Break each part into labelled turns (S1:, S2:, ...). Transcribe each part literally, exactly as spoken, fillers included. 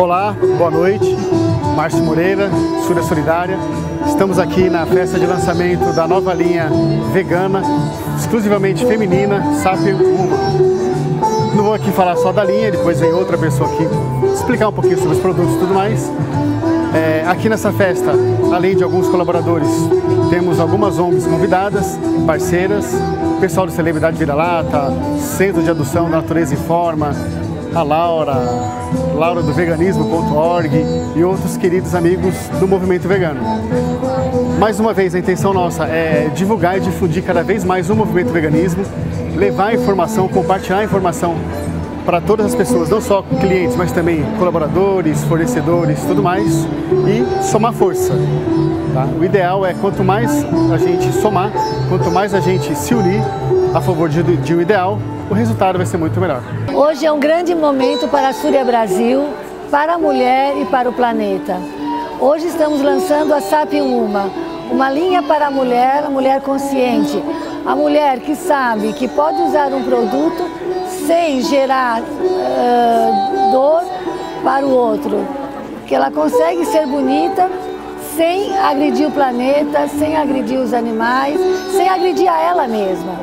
S1: Olá, boa noite. Márcio Moreira, Súria Solidária. Estamos aqui na festa de lançamento da nova linha vegana, exclusivamente feminina, Sapiens Woman. Não vou aqui falar só da linha, depois vem outra pessoa aqui explicar um pouquinho sobre os produtos e tudo mais. É, aqui nessa festa, além de alguns colaboradores, temos algumas O N Gs convidadas, parceiras, pessoal do Celebridade Vira-Lata, Centro de Adoção da Natureza Informa, a Laura, Laura do veganismo ponto org e outros queridos amigos do movimento vegano. Mais uma vez, a intenção nossa é divulgar e difundir cada vez mais o movimento veganismo, levar a informação, compartilhar a informação para todas as pessoas, não só clientes, mas também colaboradores, fornecedores, tudo mais, e somar força. Tá? O ideal é quanto mais a gente somar, quanto mais a gente se unir a favor de, de um ideal, o resultado vai ser muito melhor.
S2: Hoje é um grande momento para a Súria Brasil, para a mulher e para o planeta. Hoje estamos lançando a Sapiens Woman, uma linha para a mulher, a mulher consciente, a mulher que sabe que pode usar um produto sem gerar uh, dor para o outro, que ela consegue ser bonita sem agredir o planeta, sem agredir os animais, sem agredir a ela mesma.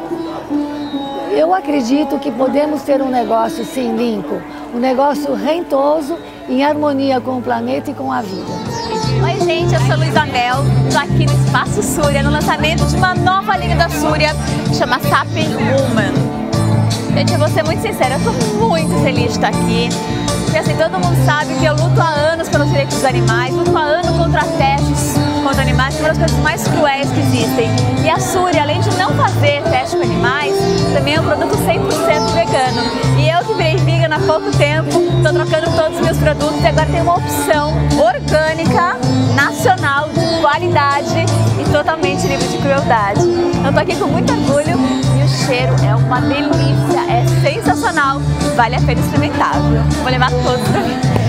S2: Eu acredito que podemos ter um negócio sim limpo, um negócio rentoso, em harmonia com o planeta e com a vida.
S3: Oi gente, eu sou Luísa Mel, estou aqui no Espaço Súria, no lançamento de uma nova linha da Súria, que chama Sapiens Woman. Gente, eu vou ser muito sincera, eu estou muito feliz de estar aqui, porque assim, todo mundo sabe que eu luto há anos pelos direitos dos animais, luto há anos contra testes contra animais, que é uma das coisas mais cruéis que existem. E a Súria, além de não fazer teste com animais, também é um produto cem por cento vegano. E eu que virei vegan há pouco tempo, estou trocando todos os meus produtos e agora tem uma opção orgânica, nacional, de qualidade e totalmente livre de crueldade. Então estou aqui com muito orgulho e o cheiro é uma delícia, é sensacional, vale a pena experimentar, viu? Vou levar todos para mim.